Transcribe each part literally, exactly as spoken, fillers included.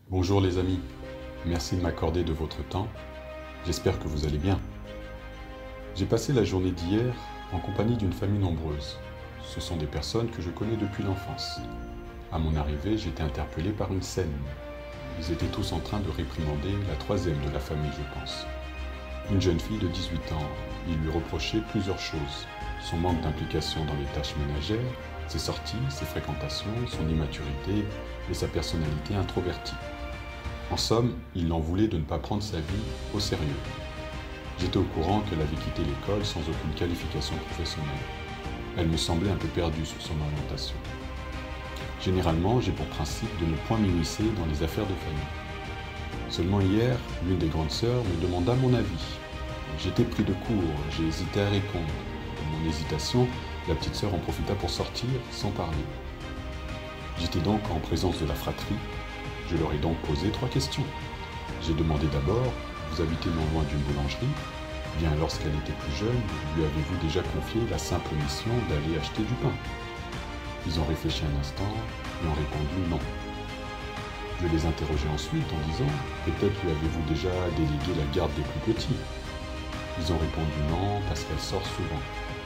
Bonjour les amis, merci de m'accorder de votre temps, j'espère que vous allez bien. J'ai passé la journée d'hier en compagnie d'une famille nombreuse. Ce sont des personnes que je connais depuis l'enfance. À mon arrivée, j'ai été interpellé par une scène. Ils étaient tous en train de réprimander la troisième de la famille, je pense. Une jeune fille de dix-huit ans, ils lui reprochaient plusieurs choses. Son manque d'implication dans les tâches ménagères, ses sorties, ses fréquentations, son immaturité et sa personnalité introvertie. En somme, il l'en voulait de ne pas prendre sa vie au sérieux. J'étais au courant qu'elle avait quitté l'école sans aucune qualification professionnelle. Elle me semblait un peu perdue sur son orientation. Généralement, j'ai pour principe de ne point m'immiscer dans les affaires de famille. Seulement hier, l'une des grandes sœurs me demanda mon avis. J'étais pris de court, j'ai hésité à répondre. Dans mon hésitation, la petite sœur en profita pour sortir sans parler. J'étais donc en présence de la fratrie. Je leur ai donc posé trois questions. J'ai demandé d'abord, vous habitez non loin d'une boulangerie? Bien, lorsqu'elle était plus jeune, lui avez-vous déjà confié la simple mission d'aller acheter du pain? Ils ont réfléchi un instant et ont répondu non. Je les interrogeai ensuite en disant, peut-être lui avez-vous déjà délégué la garde des plus petits? Ils ont répondu non parce qu'elle sort souvent.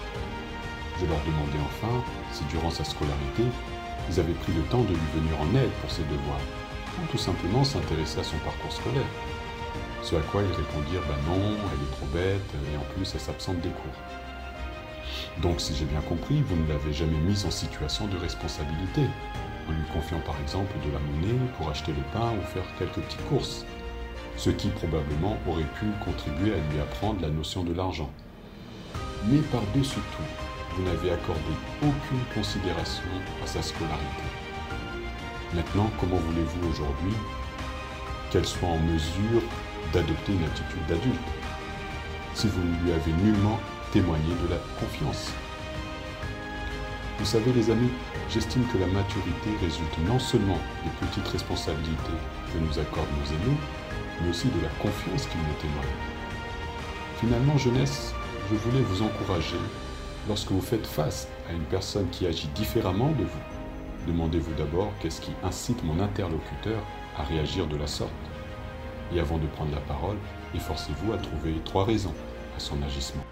Je leur demandai enfin si durant sa scolarité, ils avaient pris le temps de lui venir en aide pour ses devoirs, ou tout simplement s'intéresser à son parcours scolaire. Ce à quoi ils répondirent « ben non, elle est trop bête et en plus elle s'absente des cours ». Donc si j'ai bien compris, vous ne l'avez jamais mise en situation de responsabilité, en lui confiant par exemple de la monnaie pour acheter le pain ou faire quelques petites courses, ce qui probablement aurait pu contribuer à lui apprendre la notion de l'argent. Mais par-dessus tout, vous n'avez accordé aucune considération à sa scolarité. Maintenant, comment voulez-vous aujourd'hui qu'elle soit en mesure d'adopter une attitude d'adulte si vous ne lui avez nullement témoigné de la confiance? Vous savez les amis, j'estime que la maturité résulte non seulement des petites responsabilités que nous accordent nos aînés, mais aussi de la confiance qu'ils nous témoignent. Finalement, jeunesse, je voulais vous encourager, lorsque vous faites face à une personne qui agit différemment de vous, demandez-vous d'abord qu'est-ce qui incite mon interlocuteur à réagir de la sorte. Et avant de prendre la parole, efforcez-vous à trouver trois raisons à son agissement.